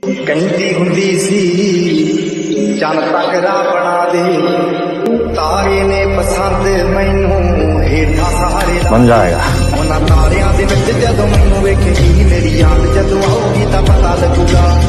ਕਹਿੰਦੀ ਹੁੰਦੀ ਸੀ ਚੰਨ ਤੱਕਰਾ ਬਣਾ ਦੇ ਤਾਰੇ ਨੇ ਪਸੰਦ ਮੈਨੂੰ ਹੇਠਾਂ ਸਹਾਰੇ ਬਣ ਜਾਏਗਾ ਉਹਨਾਂ ਤਾਰਿਆਂ ਦੇ ਵਿੱਚ ਜਦੋਂ ਮੈਨੂੰ ਵੇਖੇਗੀ ਮੇਰੀ ਯਾਦ ਜਦੋਂ ਆਉਗੀ ਤਾਂ ਪਤਾ ਲੱਗੂਗਾ।